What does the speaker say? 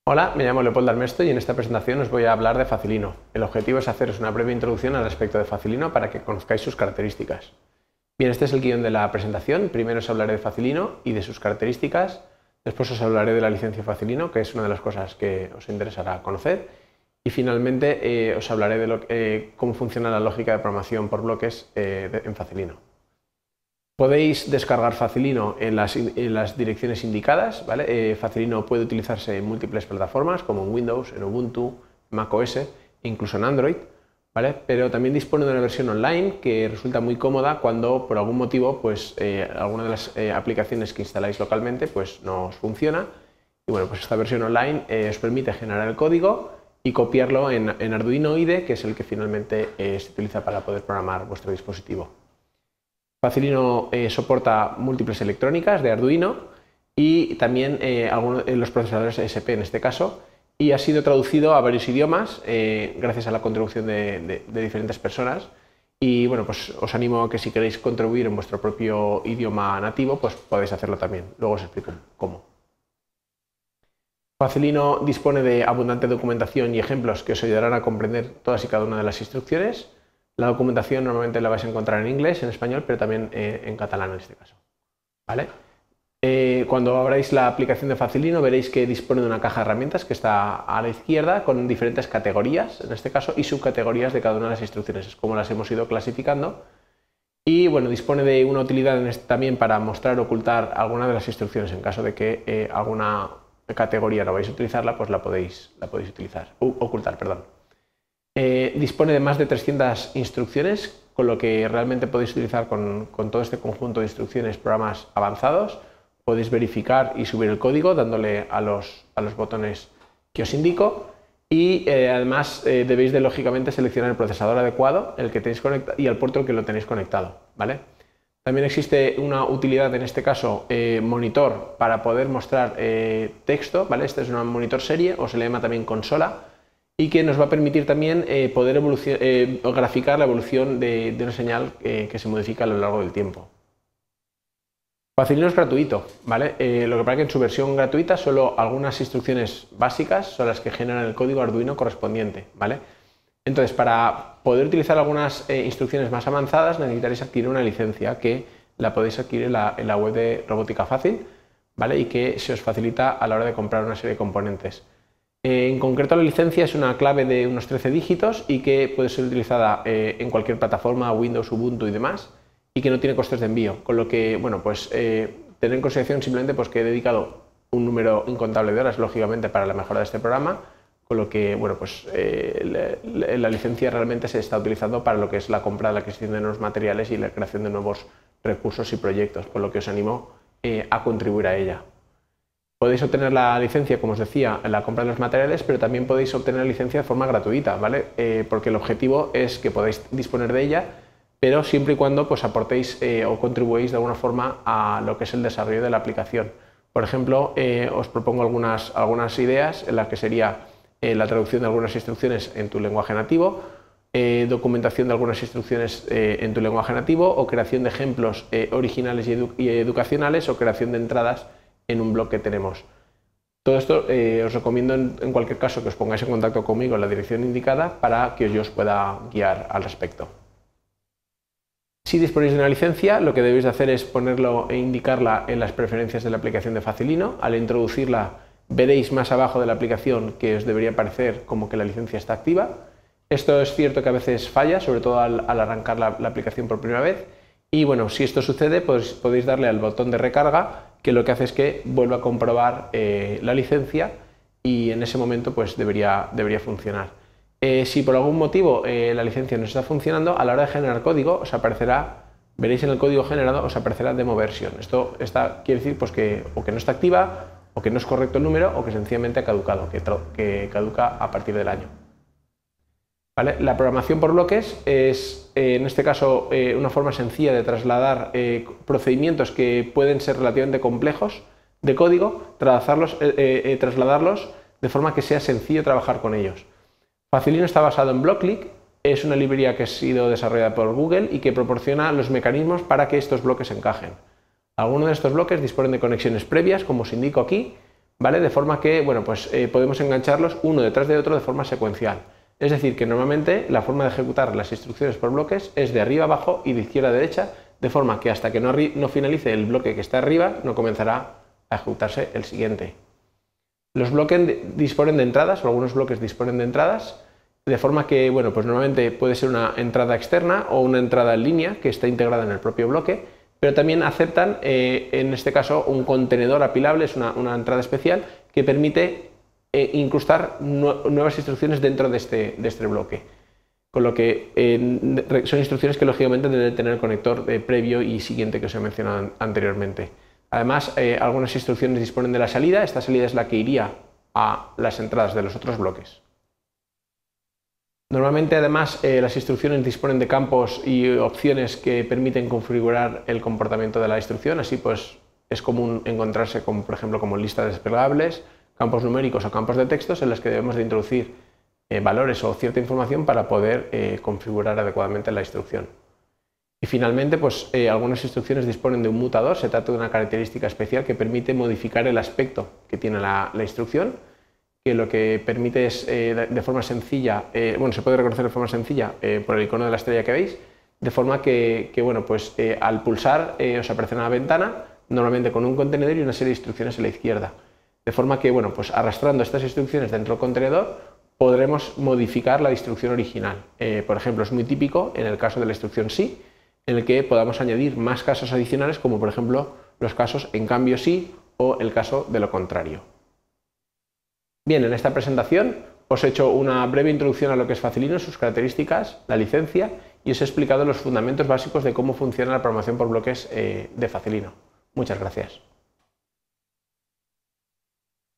Hola, me llamo Leopoldo Armesto y en esta presentación os voy a hablar de Facilino. El objetivo es haceros una breve introducción al respecto de Facilino para que conozcáis sus características. Bien, este es el guión de la presentación. Primero os hablaré de Facilino y de sus características. Después os hablaré de la licencia Facilino, que es una de las cosas que os interesará conocer. Y finalmente os hablaré de cómo funciona la lógica de programación por bloques en Facilino. Podéis descargar Facilino en las direcciones indicadas, ¿vale? Facilino puede utilizarse en múltiples plataformas como en Windows, en Ubuntu, macOS e incluso en Android, ¿vale? Pero también dispone de una versión online que resulta muy cómoda cuando por algún motivo pues, alguna de las aplicaciones que instaláis localmente pues, no os funciona. Y bueno, pues esta versión online os permite generar el código y copiarlo en Arduino IDE, que es el que finalmente se utiliza para poder programar vuestro dispositivo. Facilino soporta múltiples electrónicas de Arduino y también los procesadores ESP en este caso, y ha sido traducido a varios idiomas gracias a la contribución de diferentes personas. Y bueno, pues os animo a que si queréis contribuir en vuestro propio idioma nativo, pues podéis hacerlo también. Luego os explico cómo. Facilino dispone de abundante documentación y ejemplos que os ayudarán a comprender todas y cada una de las instrucciones. La documentación normalmente la vais a encontrar en inglés, en español, pero también en catalán en este caso, ¿vale? Cuando abráis la aplicación de Facilino veréis que dispone de una caja de herramientas que está a la izquierda con diferentes categorías, en este caso, y subcategorías de cada una de las instrucciones, es como las hemos ido clasificando. Y bueno, dispone de una utilidad también para mostrar o ocultar alguna de las instrucciones. En caso de que alguna categoría no vais a utilizarla, pues la podéis ocultar, perdón. Dispone de más de 300 instrucciones, con lo que realmente podéis utilizar con todo este conjunto de instrucciones programas avanzados. Podéis verificar y subir el código dándole a los botones que os indico, y además debéis de lógicamente seleccionar el procesador adecuado, el que tenéis conectado, y el puerto al que lo tenéis conectado, ¿vale? También existe una utilidad, en este caso monitor, para poder mostrar texto, ¿vale? Este es un monitor serie, o se le llama también consola, y que nos va a permitir también poder graficar la evolución de una señal que se modifica a lo largo del tiempo. Facilino es gratuito, ¿vale? Lo que pasa es que en su versión gratuita solo algunas instrucciones básicas son las que generan el código Arduino correspondiente, ¿vale? Entonces, para poder utilizar algunas instrucciones más avanzadas necesitaréis adquirir una licencia que la podéis adquirir en la web de Robótica Fácil, ¿vale? Y que se os facilita a la hora de comprar una serie de componentes. En concreto, la licencia es una clave de unos 13 dígitos y que puede ser utilizada en cualquier plataforma, Windows, Ubuntu y demás, y que no tiene costes de envío, con lo que, bueno, pues tener en consideración simplemente pues, que he dedicado un número incontable de horas, lógicamente, para la mejora de este programa, con lo que, bueno, pues la licencia realmente se está utilizando para lo que es la compra, la adquisición de nuevos materiales y la creación de nuevos recursos y proyectos, por lo que os animo a contribuir a ella. Podéis obtener la licencia, como os decía, en la compra de los materiales, pero también podéis obtener la licencia de forma gratuita, ¿vale? Porque el objetivo es que podáis disponer de ella, pero siempre y cuando pues, aportéis o contribuáis de alguna forma a lo que es el desarrollo de la aplicación. Por ejemplo, os propongo algunas ideas en las que sería la traducción de algunas instrucciones en tu lenguaje nativo, documentación de algunas instrucciones en tu lenguaje nativo, o creación de ejemplos originales y educacionales, o creación de entradas en un blog que tenemos. Todo esto os recomiendo en cualquier caso que os pongáis en contacto conmigo en la dirección indicada para que yo os pueda guiar al respecto. Si disponéis de una licencia, lo que debéis de hacer es ponerlo e indicarla en las preferencias de la aplicación de Facilino. Al introducirla veréis más abajo de la aplicación que os debería parecer como que la licencia está activa. Esto es cierto que a veces falla, sobre todo al arrancar la aplicación por primera vez. Y bueno, si esto sucede, pues podéis darle al botón de recarga, que lo que hace es que vuelva a comprobar la licencia, y en ese momento pues debería funcionar. Si por algún motivo la licencia no está funcionando, a la hora de generar código os aparecerá, veréis en el código generado, os aparecerá demo version. Esto quiere decir pues, que o que no está activa, o que no es correcto el número, o que sencillamente ha caducado, que caduca a partir del año. ¿Vale? La programación por bloques es, en este caso, una forma sencilla de trasladar procedimientos que pueden ser relativamente complejos de código, trasladarlos de forma que sea sencillo trabajar con ellos. Facilino está basado en BlockLeak, es una librería que ha sido desarrollada por Google y que proporciona los mecanismos para que estos bloques encajen. Algunos de estos bloques disponen de conexiones previas, como os indico aquí, ¿vale? De forma que, bueno, pues podemos engancharlos uno detrás de otro de forma secuencial. Es decir, que normalmente la forma de ejecutar las instrucciones por bloques es de arriba a abajo y de izquierda a derecha, de forma que hasta que no finalice el bloque que está arriba, no comenzará a ejecutarse el siguiente. Los bloques disponen de entradas, o algunos bloques disponen de entradas, de forma que, bueno, pues normalmente puede ser una entrada externa o una entrada en línea que está integrada en el propio bloque, pero también aceptan, en este caso, un contenedor apilable, es una entrada especial que permite incrustar nuevas instrucciones dentro de este bloque. Con lo que son instrucciones que lógicamente deben tener el conector previo y siguiente que os he mencionado anteriormente. Además, algunas instrucciones disponen de la salida, esta salida es la que iría a las entradas de los otros bloques. Normalmente, además, las instrucciones disponen de campos y opciones que permiten configurar el comportamiento de la instrucción, así pues es común encontrarse con, por ejemplo, como listas desplegables, campos numéricos o campos de textos en los que debemos de introducir valores o cierta información para poder configurar adecuadamente la instrucción. Y finalmente, pues algunas instrucciones disponen de un mutador, se trata de una característica especial que permite modificar el aspecto que tiene la instrucción, que lo que permite es de forma sencilla, se puede reconocer de forma sencilla por el icono de la estrella que veis, de forma que bueno, pues al pulsar os aparece una ventana, normalmente con un contenedor y una serie de instrucciones a la izquierda. De forma que, bueno, pues arrastrando estas instrucciones dentro del contenedor podremos modificar la instrucción original. Por ejemplo, es muy típico en el caso de la instrucción sí, en el que podamos añadir más casos adicionales, como por ejemplo los casos en cambio sí o el caso de lo contrario. Bien, en esta presentación os he hecho una breve introducción a lo que es Facilino, sus características, la licencia, y os he explicado los fundamentos básicos de cómo funciona la programación por bloques de Facilino. Muchas gracias.